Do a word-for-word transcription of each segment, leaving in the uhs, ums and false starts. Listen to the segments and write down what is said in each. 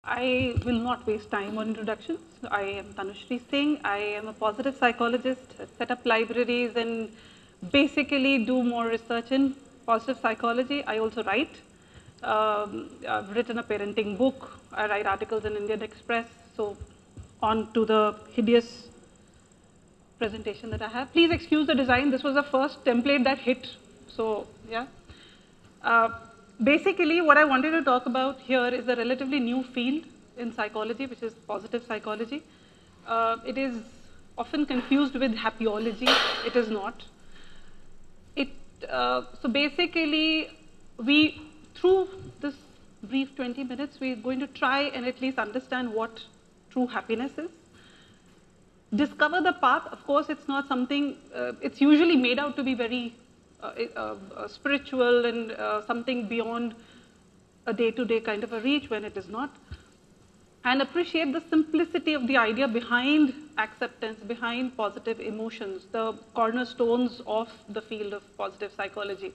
I will not waste time on introductions. I am Tanu Singh. I am a positive psychologist, set up libraries and basically do more research in positive psychology. I also write. Um, I've written a parenting book. I write articles in Indian Express. So on to the hideous presentation that I have. Please excuse the design. This was the first template that hit. So yeah. Uh, Basically, what I wanted to talk about here is a relatively new field in psychology, which is positive psychology. Uh, it is often confused with happyology. It is not. It, uh, so basically, we, through this brief twenty minutes, we're going to try and at least understand what true happiness is. Discover the path. Of course, it's not something, uh, it's usually made out to be very Uh, uh, uh, spiritual and uh, something beyond a day-to-day kind of a reach when it is not. And appreciate the simplicity of the idea behind acceptance, behind positive emotions, the cornerstones of the field of positive psychology.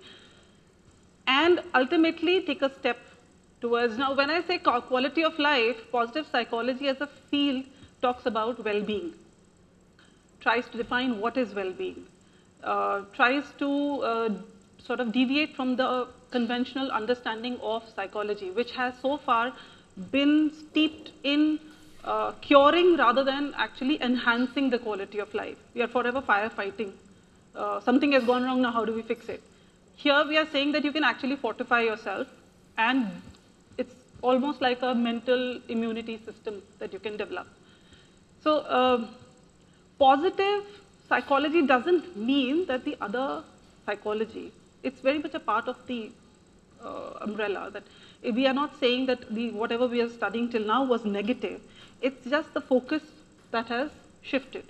And ultimately take a step towards, now when I say quality of life, positive psychology as a field talks about well-being, tries to define what is well-being. Uh, tries to uh, sort of deviate from the conventional understanding of psychology, which has so far been steeped in uh, curing rather than actually enhancing the quality of life. We are forever firefighting. Uh, something has gone wrong, now how do we fix it? Here we are saying that you can actually fortify yourself, and it's almost like a mental immunity system that you can develop. So uh, positive psychology doesn't mean that the other psychology, it's very much a part of the uh, umbrella, that we are not saying that the, whatever we are studying till now was negative. It's just the focus that has shifted.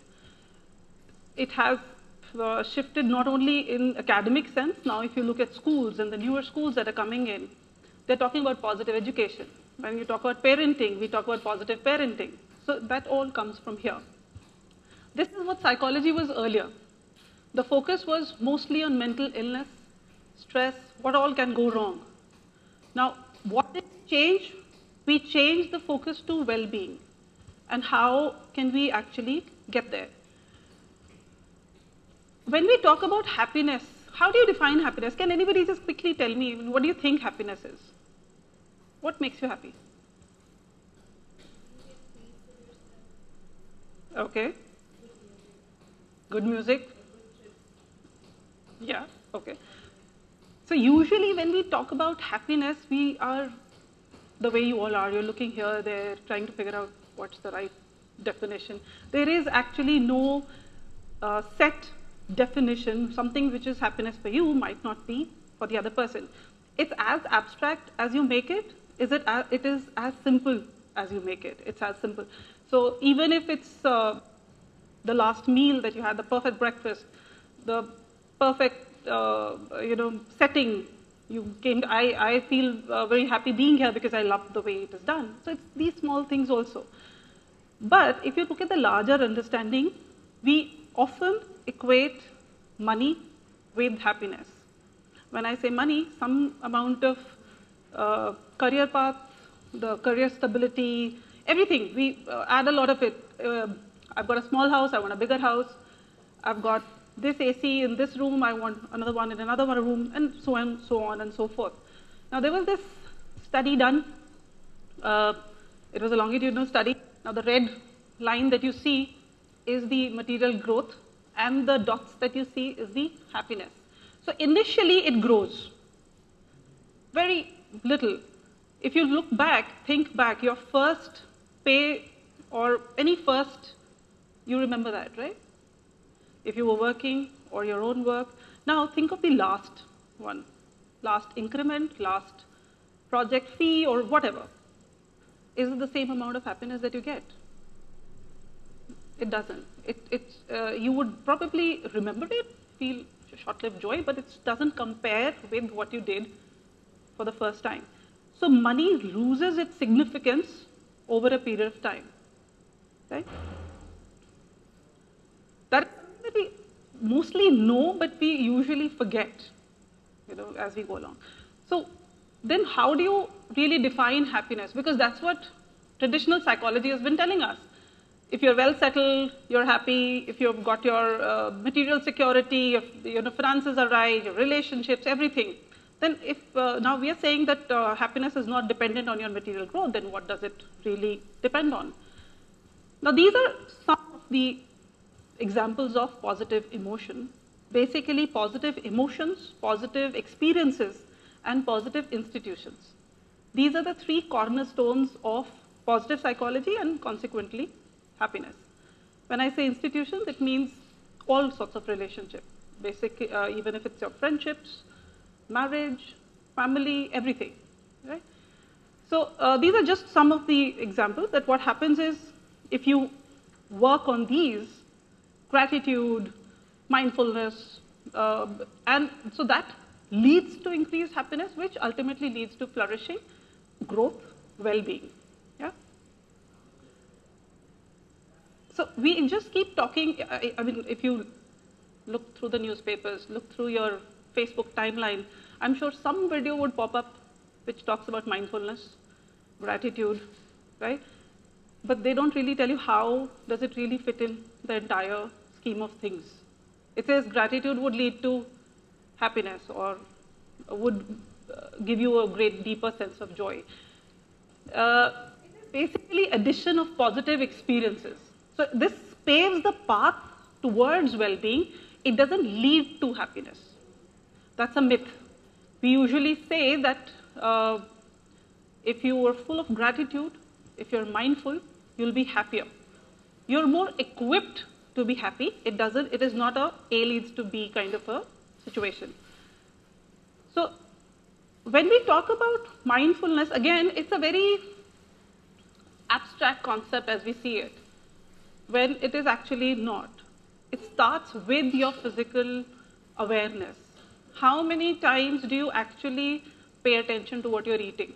It has uh, shifted not only in academic sense. Now if you look at schools and the newer schools that are coming in, they're talking about positive education. When you talk about parenting, we talk about positive parenting. So that all comes from here. This is what psychology was earlier. The focus was mostly on mental illness, stress, what all can go wrong. Now, what did change? We changed the focus to well-being. And how can we actually get there? When we talk about happiness, how do you define happiness? Can anybody just quickly tell me, what do you think happiness is? What makes you happy? Okay. Good music? Yeah, okay. So usually when we talk about happiness, we are the way you all are. You're looking here, there, trying to figure out what's the right definition. There is actually no uh, set definition. Something which is happiness for you might not be for the other person. It's as abstract as you make it. Is it, as, it is as simple as you make it. It's as simple. So even if it's uh, the last meal that you had, the perfect breakfast, the perfect, uh, you know, setting. You came. To, I I feel uh, very happy being here because I love the way it is done. So it's these small things also. But if you look at the larger understanding, we often equate money with happiness. When I say money, some amount of uh, career path, the career stability, everything. We uh, add a lot of it. Uh, I've got a small house, I want a bigger house. I've got this A C in this room, I want another one in another one room, and so on, so on and so forth. Now there was this study done. Uh, it was a longitudinal study. Now the red line that you see is the material growth, and the dots that you see is the happiness. So initially it grows. Very little. If you look back, think back, your first pay or any first, you remember that, right? If you were working or your own work. Now think of the last one, last increment, last project fee or whatever. Is it the same amount of happiness that you get? It doesn't. It, it's, uh, you would probably remember it, feel short-lived joy, but it doesn't compare with what you did for the first time. So money loses its significance over a period of time, right? That's something that we mostly know, but we usually forget, you know, as we go along. So then how do you really define happiness? Because that's what traditional psychology has been telling us. If you're well settled, you're happy, if you've got your uh, material security, if your finances are right, your relationships, everything, then if uh, now we are saying that uh, happiness is not dependent on your material growth, then what does it really depend on? Now these are some of the examples of positive emotion. Basically positive emotions, positive experiences, and positive institutions. These are the three cornerstones of positive psychology and consequently happiness. When I say institutions, it means all sorts of relationships, basically, uh, even if it's your friendships, marriage, family, everything, right? So uh, these are just some of the examples that what happens is if you work on these, gratitude, mindfulness, uh, and so that leads to increased happiness, which ultimately leads to flourishing, growth, well-being. Yeah. So we just keep talking. I, I mean, if you look through the newspapers, look through your Facebook timeline, I'm sure some video would pop up which talks about mindfulness, gratitude, right? But they don't really tell you how does it really fit in the entire scheme of things. It says gratitude would lead to happiness or would uh, give you a great deeper sense of joy. Uh, basically addition of positive experiences. So this paves the path towards well-being. It doesn't lead to happiness. That's a myth. We usually say that uh, if you are full of gratitude, if you're mindful, you'll be happier. You're more equipped to be happy. It doesn't, it is not a A leads to B kind of a situation. So when we talk about mindfulness, again, it's a very abstract concept as we see it, when it is actually not. It starts with your physical awareness. How many times do you actually pay attention to what you're eating?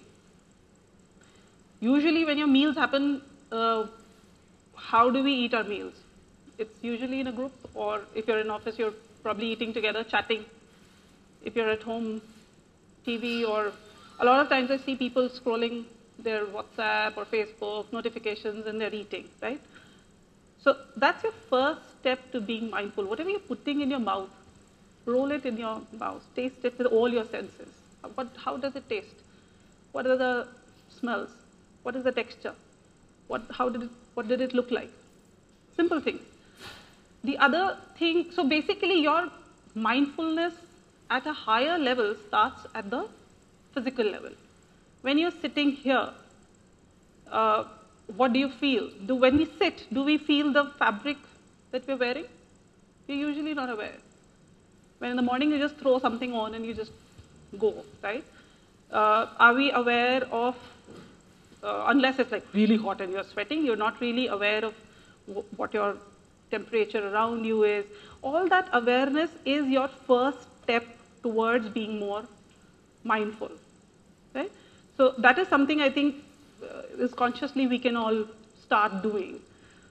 Usually when your meals happen, uh, how do we eat our meals? It's usually in a group, or if you're in office, you're probably eating together, chatting. If you're at home, T V, or a lot of times I see people scrolling their WhatsApp or Facebook notifications and they're eating, right? So that's your first step to being mindful. Whatever you're putting in your mouth, roll it in your mouth, taste it with all your senses. What, how does it taste? What are the smells? What is the texture? What, how did it, what did it look like? Simple things. The other thing, so basically your mindfulness at a higher level starts at the physical level. When you're sitting here, uh, what do you feel? Do, when we sit, do we feel the fabric that we're wearing? You're usually not aware. When in the morning you just throw something on and you just go, right? Uh, are we aware of, uh, unless it's like really hot and you're sweating, you're not really aware of w what your temperature around you is. All that awareness is your first step towards being more mindful, right? So that is something I think uh, is consciously we can all start doing.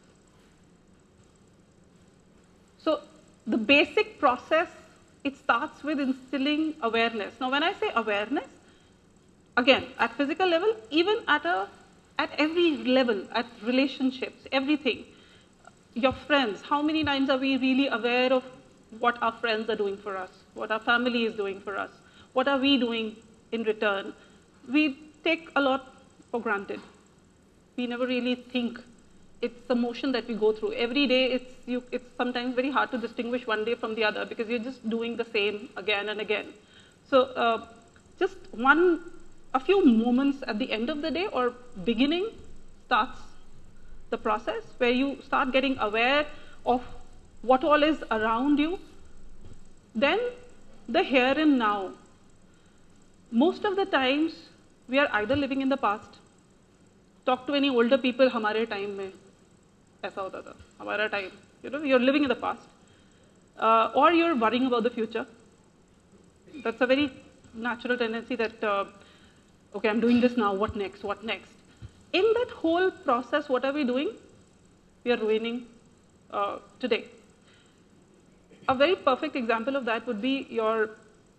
So the basic process, it starts with instilling awareness. Now when I say awareness, again, at physical level, even at, a, at every level, at relationships, everything, your friends, how many times are we really aware of what our friends are doing for us, what our family is doing for us, what are we doing in return? We take a lot for granted. We never really think. It's the motion that we go through. Every day, it's, you, it's sometimes very hard to distinguish one day from the other because you're just doing the same again and again. So uh, just one, a few moments at the end of the day or beginning starts the process where you start getting aware of what all is around you. Then the here and now. Most of the times, we are either living in the past. Talk to any older people, hamare time mein aisa hota tha, hamara time. You know, you're living in the past. Uh, or you're worrying about the future. That's a very natural tendency that, uh, okay, I'm doing this now, what next, what next? In that whole process, what are we doing? We are ruining uh, today. A very perfect example of that would be your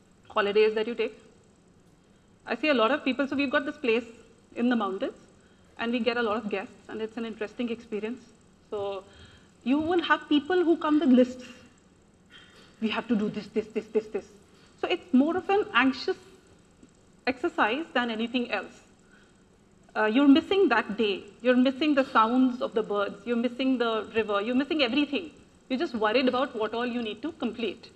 holidays that you take. I see a lot of people, so we've got this place in the mountains, and we get a lot of guests, and it's an interesting experience. So you will have people who come with lists. We have to do this, this, this, this, this. So it's more of an anxious exercise than anything else. Uh, you're missing that day. You're missing the sounds of the birds. You're missing the river. You're missing everything. You're just worried about what all you need to complete.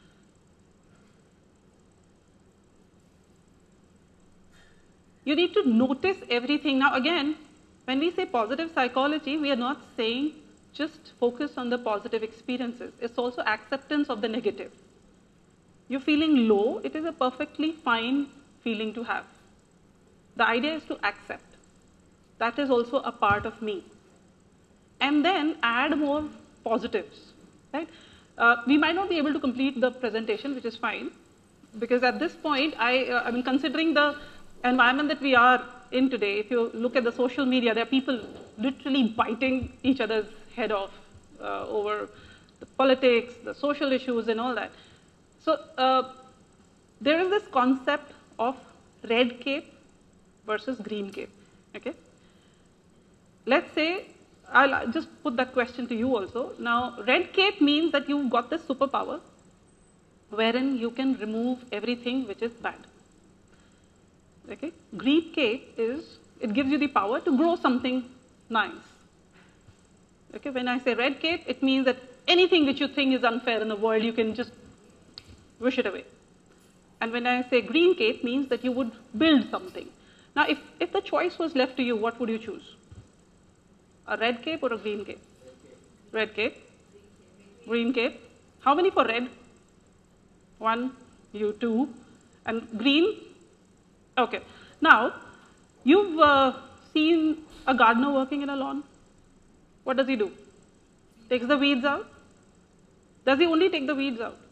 You need to notice everything. Now again, when we say positive psychology, we are not saying just focus on the positive experiences. It's also acceptance of the negative. You're feeling low, it is a perfectly fine feeling to have. The idea is to accept. That is also a part of me. And then add more positives, right? Uh, we might not be able to complete the presentation, which is fine, because at this point, I, uh, I mean, considering the environment that we are in today, if you look at the social media, there are people literally biting each other's head off uh, over the politics, the social issues, and all that. So uh, there is this concept of red cape versus green cape, okay? Let's say, I'll just put that question to you also. Now, red cape means that you've got this superpower wherein you can remove everything which is bad. Okay? Green cape is, it gives you the power to grow something nice. Okay? When I say red cape, it means that anything which you think is unfair in the world, you can just wish it away. And when I say green cape, means that you would build something. Now, if, if the choice was left to you, what would you choose? A red cape or a green cape? Red cape. Green cape. How many for red? One, you two. And green? Okay. Now, you've uh, seen a gardener working in a lawn. What does he do? Takes the weeds out? Does he only take the weeds out?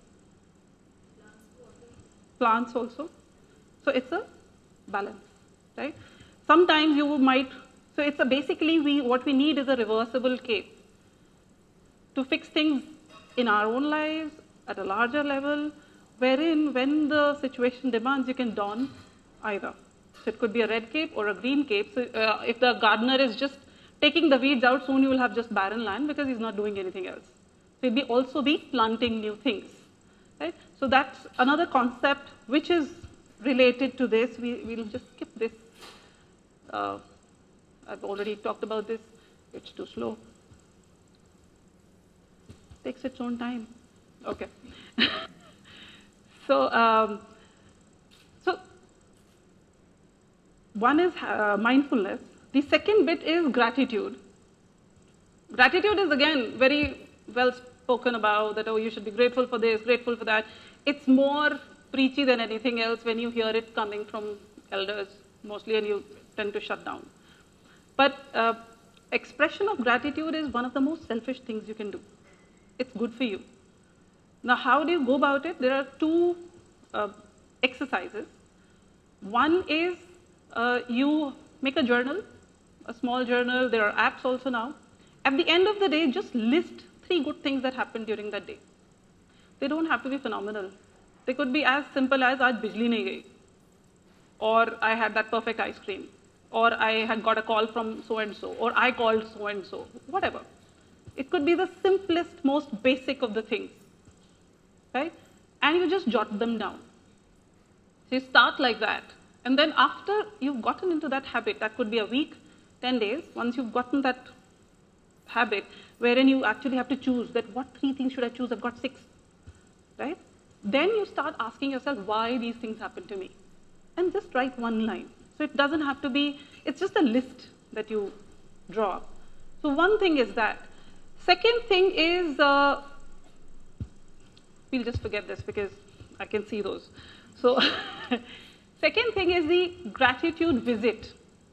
Plants also. So it's a balance, right? Sometimes you might, so it's a basically we, what we need is a reversible cape to fix things in our own lives at a larger level, wherein when the situation demands, you can don either. So it could be a red cape or a green cape. So uh, if the gardener is just taking the weeds out, soon you will have just barren land because he's not doing anything else. So he'll be also be planting new things, right? So that's another concept which is related to this. We will just skip this. Uh, I've already talked about this. It's too slow. Takes its own time. Okay. so, um, so one is uh, mindfulness. The second bit is gratitude. Gratitude is again very well spoken about, that, oh, you should be grateful for this, grateful for that. It's more preachy than anything else when you hear it coming from elders mostly, and you tend to shut down. But uh, expression of gratitude is one of the most selfish things you can do. It's good for you. Now, how do you go about it? There are two uh, exercises. One is uh, you make a journal, a small journal. There are apps also now. At the end of the day, just list three good things that happened during that day. They don't have to be phenomenal. They could be as simple as, aaj bijli nahi gayi, or I had that perfect ice cream, or I had got a call from so-and-so, or I called so-and-so, whatever. It could be the simplest, most basic of the things, right? And you just jot them down. So you start like that. And then after you've gotten into that habit, that could be a week, ten days, once you've gotten that habit, wherein you actually have to choose that what three things should I choose, I've got six, right? Then you start asking yourself why these things happen to me. And just write one line. So it doesn't have to be, it's just a list that you draw. So one thing is that. Second thing is, uh, we'll just forget this because I can see those. So second thing is the gratitude visit.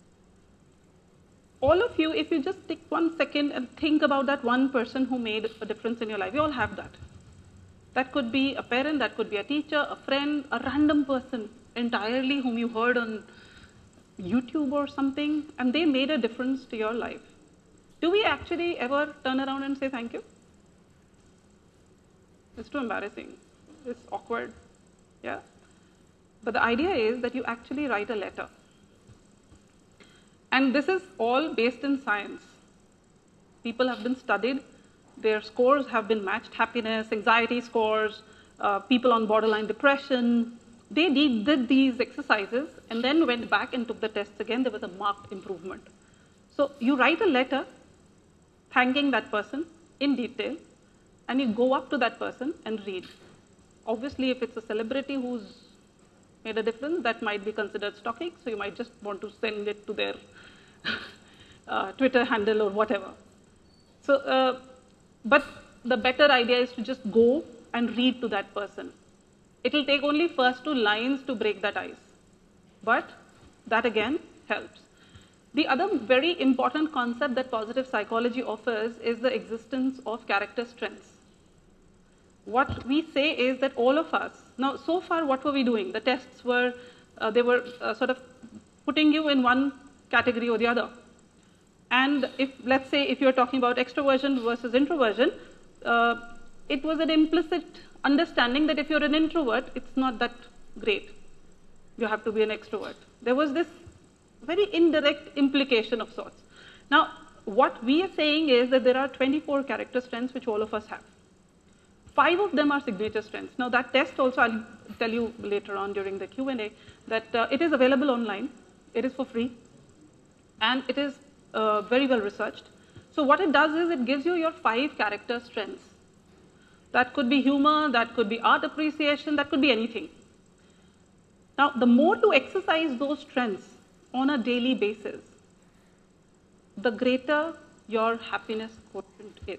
All of you, if you just take one second and think about that one person who made a difference in your life, you all have that. That could be a parent, that could be a teacher, a friend, a random person entirely whom you heard on YouTube or something, and they made a difference to your life. Do we actually ever turn around and say thank you? It's too embarrassing. It's awkward. Yeah. But the idea is that you actually write a letter. And this is all based in science. People have been studied, their scores have been matched, happiness, anxiety scores, uh, people on borderline depression. They did, did these exercises and then went back and took the tests again. There was a marked improvement. So you write a letter thanking that person in detail, and you go up to that person and read. Obviously, if it's a celebrity who's made a difference, that might be considered stalking, so you might just want to send it to their uh, Twitter handle or whatever. So, uh, but the better idea is to just go and read to that person. It'll take only first two lines to break that ice, but that again helps. The other very important concept that positive psychology offers is the existence of character strengths. What we say is that all of us, now so far what were we doing? The tests were, uh, they were uh, sort of putting you in one category or the other. And if, let's say, if you're talking about extroversion versus introversion, uh, it was an implicit understanding that if you're an introvert, it's not that great. You have to be an extrovert. There was this very indirect implication of sorts. Now, what we are saying is that there are twenty-four character strengths which all of us have. Five of them are signature strengths. Now, that test also, I'll tell you later on during the Q and A, that uh, it is available online. It is for free. And it is uh, very well researched. So what it does is it gives you your five character strengths. That could be humor, that could be art appreciation, that could be anything. Now, the more you exercise those strengths on a daily basis, the greater your happiness quotient is.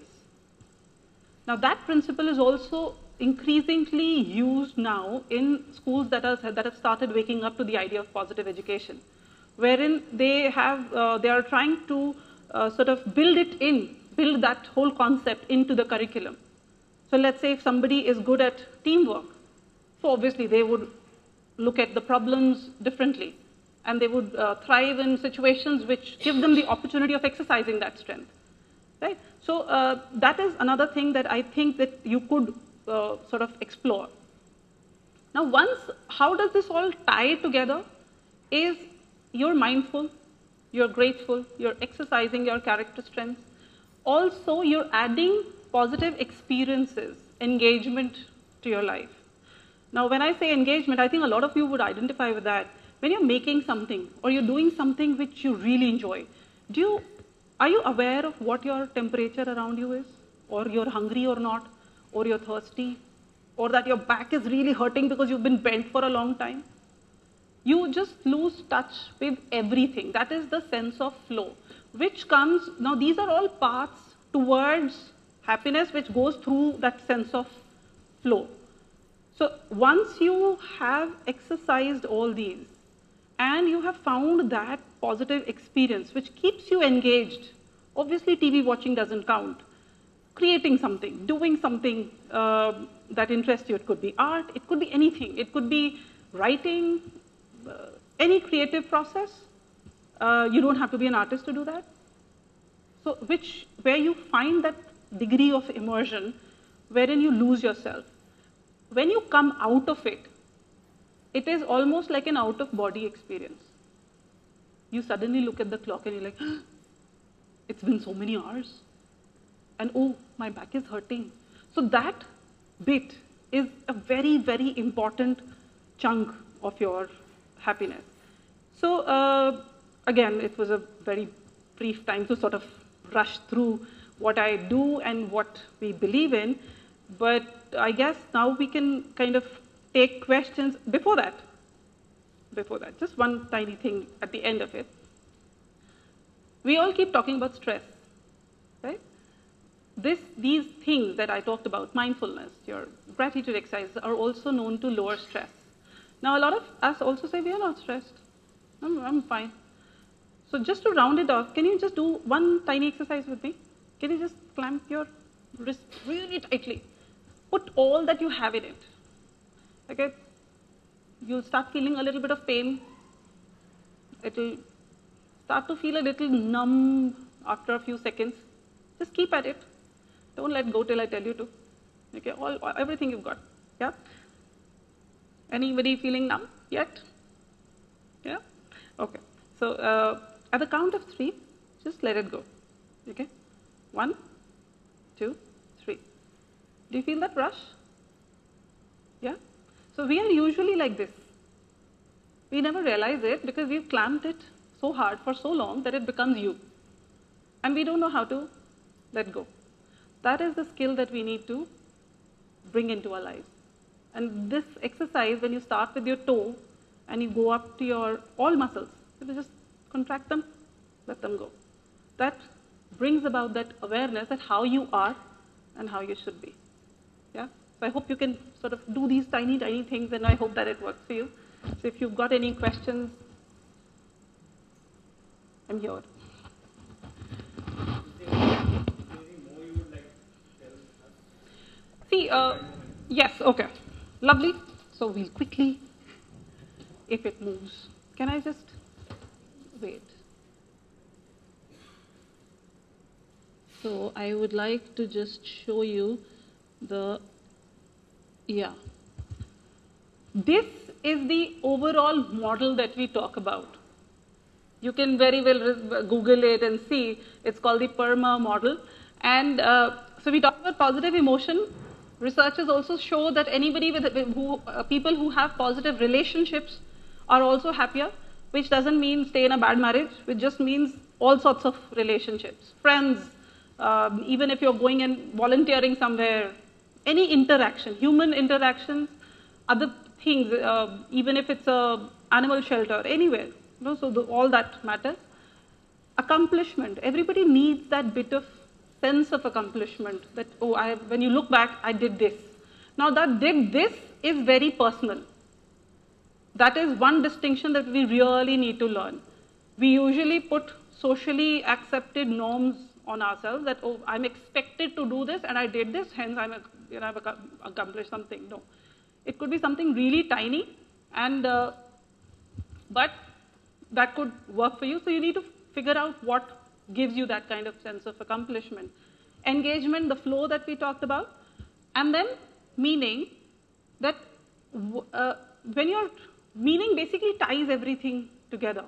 Now, that principle is also increasingly used now in schools that, are, that have started waking up to the idea of positive education, wherein they, have, uh, they are trying to uh, sort of build it in, build that whole concept into the curriculum. So let's say if somebody is good at teamwork, so obviously they would look at the problems differently, and they would uh, thrive in situations which give them the opportunity of exercising that strength, right? So uh, that is another thing that I think that you could uh, sort of explore. Now, once, how does this all tie together? Is you're mindful, you're grateful, you're exercising your character strengths. Also, you're adding positive experiences, engagement to your life. Now, when I say engagement, I think a lot of you would identify with that. When you're making something or you're doing something which you really enjoy, do you, are you aware of what your temperature around you is? Or you're hungry or not? Or you're thirsty? Or that your back is really hurting because you've been bent for a long time? You just lose touch with everything. That is the sense of flow, which comes, now these are all paths towards happiness which goes through that sense of flow. So once you have exercised all these and you have found that positive experience which keeps you engaged, obviously T V watching doesn't count. Creating something, doing something uh, that interests you, it could be art, it could be anything, it could be writing, uh, any creative process. Uh, you don't have to be an artist to do that. So which, where you find that degree of immersion wherein you lose yourself. When you come out of it, it is almost like an out-of-body experience. You suddenly look at the clock and you're like, it's been so many hours. And oh, my back is hurting. So that bit is a very, very important chunk of your happiness. So uh, again, it was a very brief time to sort of rush through what I do and what we believe in, but I guess now we can kind of take questions. Before that, before that, just one tiny thing at the end of it. We all keep talking about stress, right? This, these things that I talked about, mindfulness, your gratitude exercises, are also known to lower stress. Now, a lot of us also say, we are not stressed. I'm, I'm fine. So just to round it off, can you just do one tiny exercise with me? Can you just clamp your wrist really tightly? Put all that you have in it. Okay? You'll start feeling a little bit of pain. It'll start to feel a little numb after a few seconds. Just keep at it. Don't let go till I tell you to. Okay? All, all everything you've got. Yeah? Anybody feeling numb yet? Yeah? Okay. So uh, At the count of three, just let it go. Okay? One, two, three. Do you feel that rush? Yeah? So we are usually like this. We never realize it because we've clamped it so hard for so long that it becomes you. And we don't know how to let go. That is the skill that we need to bring into our lives. And this exercise, when you start with your toe and you go up to your all muscles, you just contract them, let them go. That brings about that awareness that how you are and how you should be. Yeah? So I hope you can sort of do these tiny, tiny things, and I hope that it works for you. So if you've got any questions, I'm here. See, uh, yes, okay, lovely. So we'll quickly, if it moves, can I just wait? So I would like to just show you the, yeah. This is the overall model that we talk about. You can very well Google it and see. It's called the PERMA model. And uh, so we talk about positive emotion. Researchers also show that anybody with who, uh, people who have positive relationships are also happier, which doesn't mean stay in a bad marriage, which just means all sorts of relationships, friends, um, even if you're going and volunteering somewhere, any interaction, human interactions, other things, uh, even if it's a animal shelter, anywhere, you know, so the, all that matters. Accomplishment, everybody needs that bit of sense of accomplishment, that, oh, I, when you look back, I did this. Now that did this is very personal. That is one distinction that we really need to learn. We usually put socially accepted norms on ourselves that, oh, I'm expected to do this and I did this, hence I'm, you know, I've accomplished something. No. It could be something really tiny, and uh, but that could work for you. So you need to figure out what gives you that kind of sense of accomplishment. Engagement, the flow that we talked about, and then meaning, that uh, when you're, meaning basically ties everything together.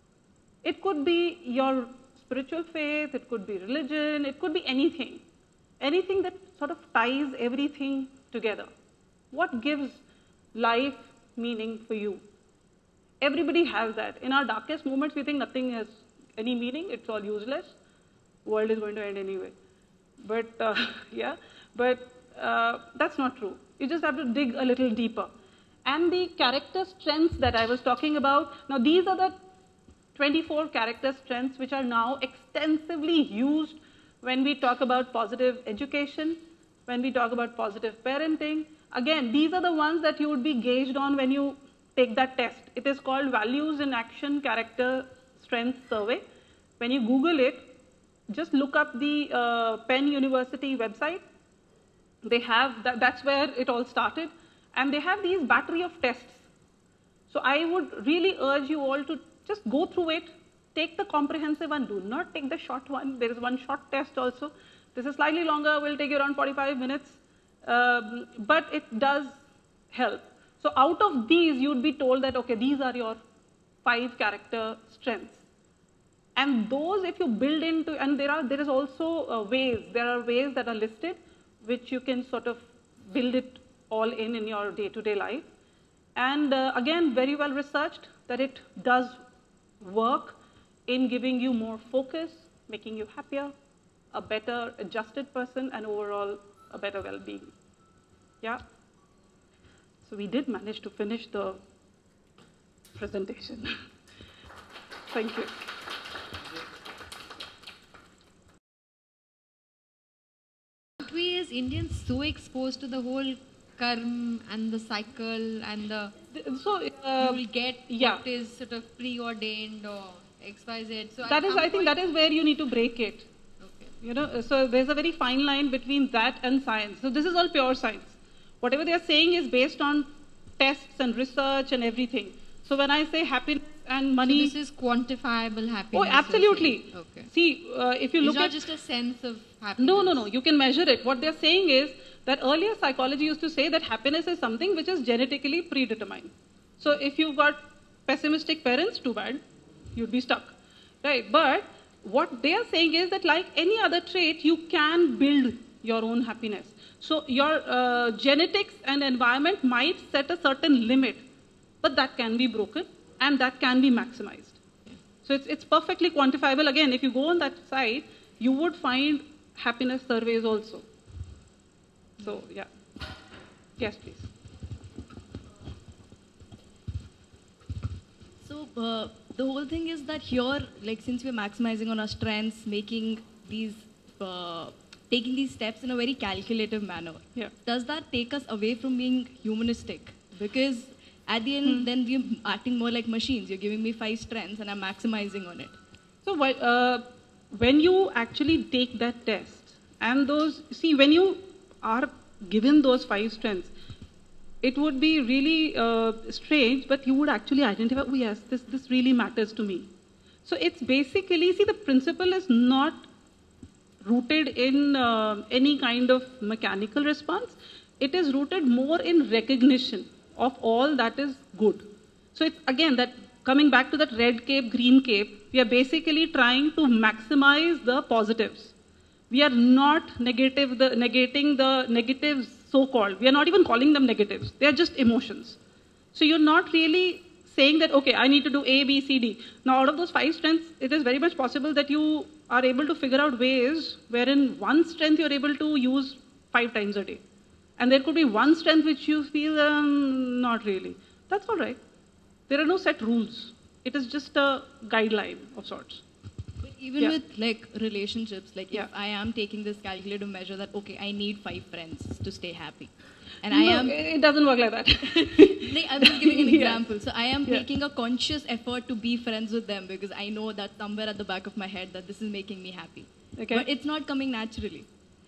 It could be your spiritual faith, it could be religion, it could be anything. Anything that sort of ties everything together. What gives life meaning for you? Everybody has that. In our darkest moments, we think nothing has any meaning, it's all useless. World is going to end anyway. But, uh, yeah, but uh, that's not true. You just have to dig a little deeper. And the character strengths that I was talking about, now these are the twenty-four character strengths which are now extensively used when we talk about positive education, when we talk about positive parenting. Again, these are the ones that you would be gauged on when you take that test. It is called Values in Action Character Strength Survey. When you Google it, just look up the uh, Penn University website. They have, that, that's where it all started. And they have these battery of tests. So I would really urge you all to just go through it, take the comprehensive one, do not take the short one. There is one short test also. This is slightly longer, will take you around forty-five minutes, um, but it does help. So out of these, you'd be told that, okay, these are your five character strengths. And those, if you build into, and there are, there is also uh, ways, there are ways that are listed, which you can sort of build it all in in your day-to-day life. And uh, again, very well researched that it does work in giving you more focus, making you happier, a better adjusted person, and overall a better well-being. Yeah. So we did manage to finish the presentation. Thank you. Aren't we as Indians so exposed to the whole karma and the cycle and the, so uh, you will get yeah. what is sort of preordained or X Y Z. So that is, I think that is where you need to break it. Okay. You know, so there's a very fine line between that and science. So this is all pure science. Whatever they are saying is based on tests and research and everything. So when I say happiness and money, so this is quantifiable happiness. Oh, absolutely. Okay. See, uh, if you it's look not at just a sense of happiness. No, no, no. You can measure it. What they're saying is that earlier psychology used to say that happiness is something which is genetically predetermined. So if you've got pessimistic parents, too bad, you'd be stuck. right? But what they are saying is that like any other trait, you can build your own happiness. So your uh, genetics and environment might set a certain limit, but that can be broken and that can be maximized. So it's, it's perfectly quantifiable. Again, if you go on that site, you would find happiness surveys also. So yeah. Yes, please. So uh, the whole thing is that here, like since we're maximizing on our strengths, making these, uh, taking these steps in a very calculative manner, yeah. does that take us away from being humanistic? Because at the end, hmm. then we're acting more like machines. You're giving me five strengths and I'm maximizing on it. So uh, when you actually take that test and those, see, when you are given those five strengths, it would be really uh, strange, but you would actually identify, oh yes, this, this really matters to me. So it's basically, see, the principle is not rooted in uh, any kind of mechanical response. It is rooted more in recognition of all that is good. So it's, again, that coming back to that red cape, green cape, we are basically trying to maximize the positives. We are not negative, the, negating the negatives, so-called. We are not even calling them negatives. They are just emotions. So you're not really saying that, okay, I need to do A, B, C, D. Now, out of those five strengths, it is very much possible that you are able to figure out ways wherein one strength you're able to use five times a day. And there could be one strength which you feel, um, not really. That's all right. There are no set rules. It is just a guideline of sorts. But even yeah. with like relationships, like yeah. if I am taking this calculative measure that, okay, I need five friends to stay happy. And no, I am, it doesn't work like that. like, I'm just giving an example. Yeah. So I am yeah. making a conscious effort to be friends with them because I know that somewhere at the back of my head that this is making me happy. Okay. But it's not coming naturally.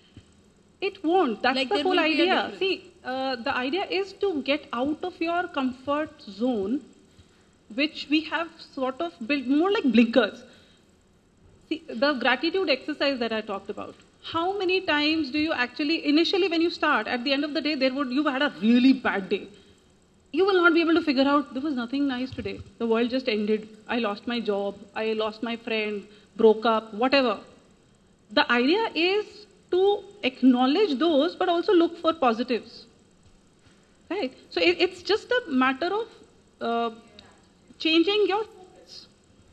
It won't. That's like, the whole idea. See, uh, the idea is to get out of your comfort zone, which we have sort of built more like blinkers. See, the gratitude exercise that I talked about. How many times do you actually, initially when you start, at the end of the day, there would you had a really bad day. You will not be able to figure out, there was nothing nice today. The world just ended. I lost my job. I lost my friend, broke up, whatever. The idea is to acknowledge those, but also look for positives. Right? So it, it's just a matter of uh, changing your focus.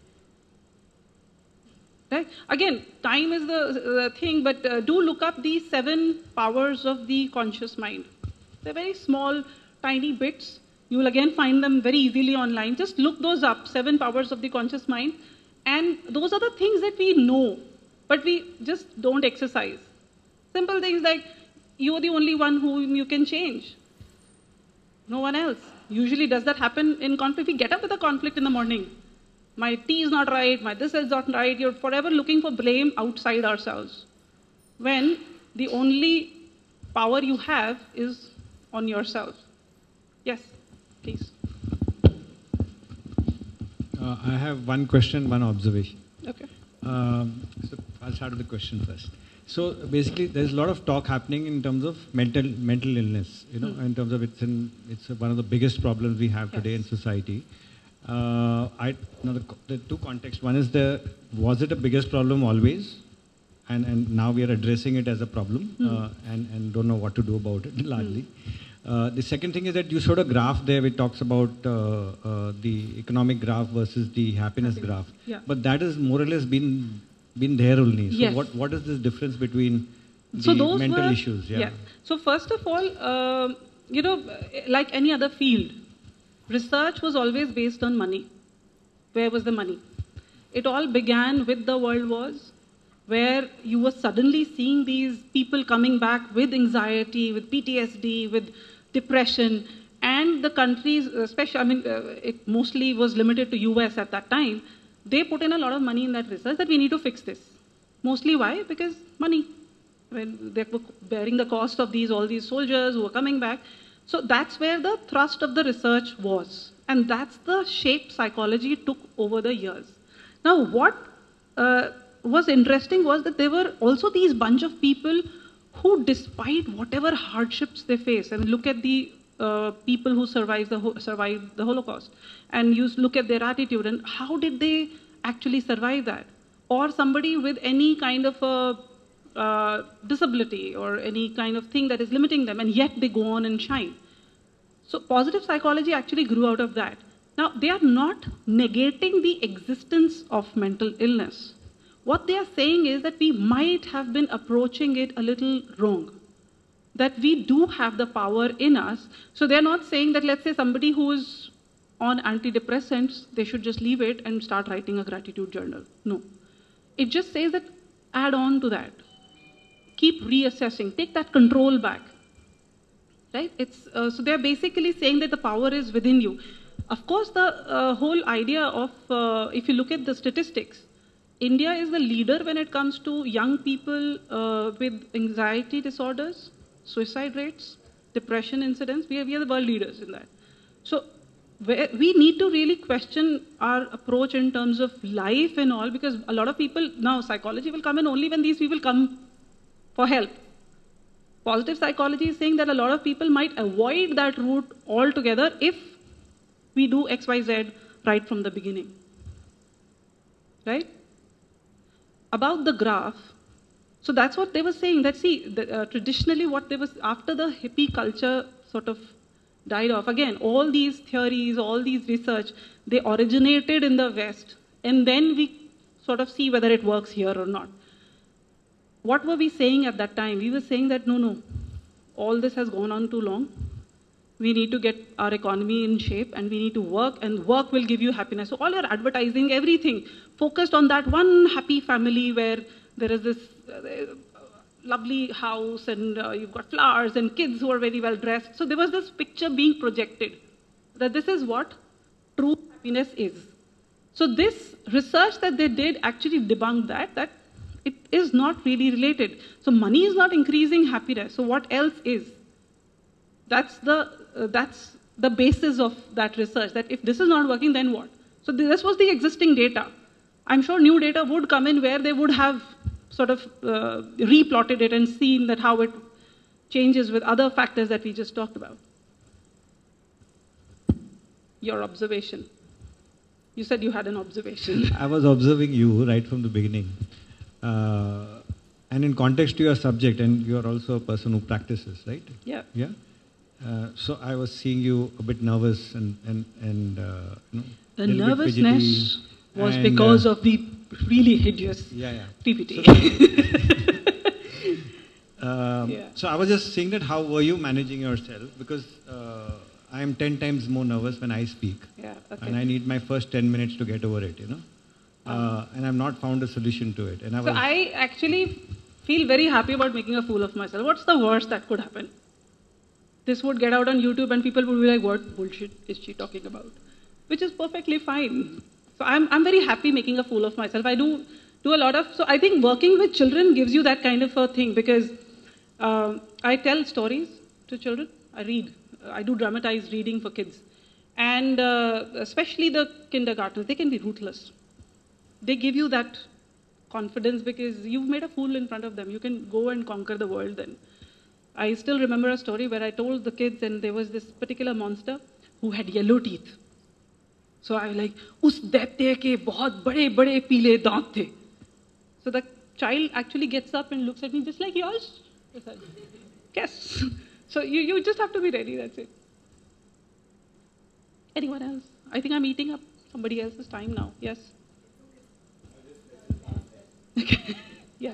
Right? Again, time is the, the thing, but uh, do look up the seven powers of the conscious mind. They're very small, tiny bits. You will again find them very easily online. Just look those up, seven powers of the conscious mind. And those are the things that we know, but we just don't exercise. Simple things like, you're the only one whom you can change. No one else. Usually does that happen in conflict? We get up with a conflict in the morning. My tea is not right, my this is not right. You're forever looking for blame outside ourselves. When the only power you have is on yourself. Yes, please. Uh, I have one question, one observation. Okay. Um, so I'll start with the question first. So basically, there's a lot of talk happening in terms of mental mental illness. You know, mm. in terms of it's in it's one of the biggest problems we have yes. today in society. Uh, I know the, the two contexts. One is the was it the biggest problem always, and and now we are addressing it as a problem, mm. uh, and and don't know what to do about it largely. Mm. Uh, the second thing is that you showed a graph there which talks about uh, uh, the economic graph versus the happiness, happiness. graph, yeah. but that has more or less been been there only. So yes. what what is this difference between the so those mental were, issues? Yeah. yeah. So first of all, uh, you know, like any other field, research was always based on money. Where was the money? It all began with the world wars, where you were suddenly seeing these people coming back with anxiety, with P T S D, with depression, and the countries, especially, I mean, uh, it mostly was limited to U S at that time. They put in a lot of money in that research that we need to fix this. Mostly why? Because money. When they were bearing the cost of these, all these soldiers who were coming back. So that's where the thrust of the research was. And that's the shape psychology took over the years. Now, what uh, was interesting was that there were also these bunch of people who, despite whatever hardships they face, I mean, look at the uh, people who survived the, survived the Holocaust, and you look at their attitude and how did they actually survive that. Or somebody with any kind of a uh, disability or any kind of thing that is limiting them, and yet they go on and shine. So positive psychology actually grew out of that. Now, they are not negating the existence of mental illness. What they are saying is that we might have been approaching it a little wrong, that we do have the power in us. So they're not saying that, let's say somebody who is on antidepressants, they should just leave it and start writing a gratitude journal. No. It just says that add on to that. Keep reassessing, take that control back. Right? It's, uh, so they're basically saying that the power is within you. Of course, the uh, whole idea of, uh, if you look at the statistics, India is the leader when it comes to young people uh, with anxiety disorders, suicide rates, depression incidents. We are, we are the world leaders in that. So we need to really question our approach in terms of life and all, because a lot of people, now psychology will come in only when these people come for help. Positive psychology is saying that a lot of people might avoid that route altogether if we do X Y Z right from the beginning. Right? About the graph, so that's what they were saying, that see, the, uh, traditionally what they was, after the hippie culture sort of died off, again, all these theories, all these research, they originated in the West, and then we sort of see whether it works here or not. What were we saying at that time? We were saying that no, no, all this has gone on too long. We need to get our economy in shape, and we need to work, and work will give you happiness. So all your advertising, everything, focused on that one happy family where there is this uh, lovely house, and uh, you've got flowers and kids who are very well dressed. So there was this picture being projected that this is what true happiness is. So this research that they did actually debunked that, that it is not really related. So money is not increasing happiness. So what else is? That's the, uh, that's the basis of that research, that if this is not working, then what? So this was the existing data. I'm sure new data would come in where they would have sort of uh, replotted it and seen that how it changes with other factors that we just talked about. Your observation. You said you had an observation. I was observing you right from the beginning. Uh, and in context to your subject, and you are also a person who practices, right? Yeah. Yeah. Uh, so I was seeing you a bit nervous and and and uh, you know, the nervousness was and, because uh, of the really hideous yeah, yeah. P P T. So, um, yeah. so I was just saying that how were you managing yourself, because uh, I am ten times more nervous when I speak, yeah, okay. and I need my first ten minutes to get over it, you know. Uh, and I've not found a solution to it. And I so was I actually feel very happy about making a fool of myself. What's the worst that could happen? This would get out on YouTube and people would be like, what bullshit is she talking about? Which is perfectly fine. So I'm, I'm very happy making a fool of myself. I do do a lot of, so I think working with children gives you that kind of a thing, because uh, I tell stories to children. I read. I do dramatized reading for kids. And uh, especially the kindergartners, they can be ruthless. They give you that confidence because you've made a fool in front of them. You can go and conquer the world then. I still remember a story where I told the kids, and there was this particular monster who had yellow teeth. So I was like, us दैत्य के बहुत बड़े बड़े पीले दांत थे. So the child actually gets up and looks at me just like yours. I said, yes. So you, you just have to be ready, that's it. Anyone else? I think I'm eating up somebody else's time now. Yes? Okay. Yes.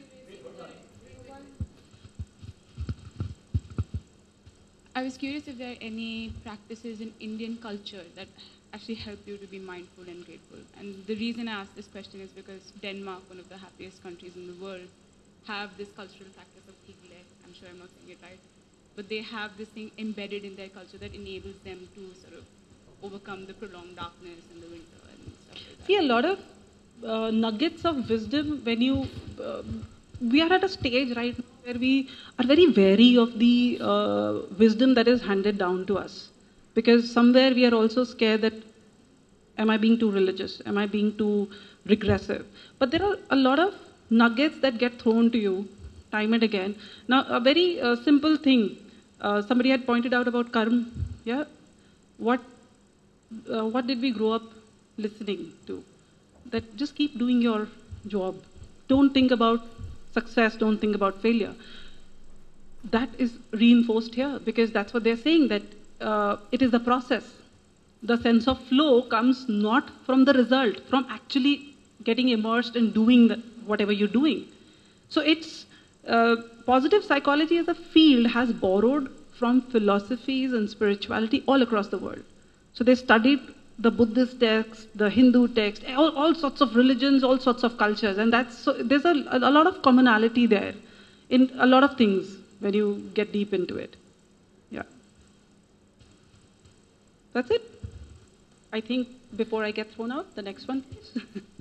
I was curious if there are any practices in Indian culture that actually help you to be mindful and grateful. And the reason I ask this question is because Denmark, one of the happiest countries in the world, have this cultural practice of higle. I'm sure I'm not saying it right. But they have this thing embedded in their culture that enables them to sort of overcome the prolonged darkness in the winter and stuff like that. See, a lot of uh, nuggets of wisdom when you... Uh, we are at a stage right now where we are very wary of the uh, wisdom that is handed down to us. Because somewhere we are also scared that, am I being too religious? Am I being too regressive? But there are a lot of nuggets that get thrown to you time and again. Now, a very uh, simple thing. Uh, somebody had pointed out about karma. Yeah? What, uh, what did we grow up listening to? that just keep doing your job. Don't think about success, don't think about failure. That is reinforced here because that's what they're saying, that uh, it is the process. The sense of flow comes not from the result, from actually getting immersed in doing the, whatever you're doing. So it's, uh, positive psychology as a field has borrowed from philosophies and spirituality all across the world. So they studied the Buddhist text, the Hindu text, all, all sorts of religions, all sorts of cultures, and that's, so there's a, a lot of commonality there in a lot of things when you get deep into it. Yeah. That's it. I think before I get thrown out, the next one, please.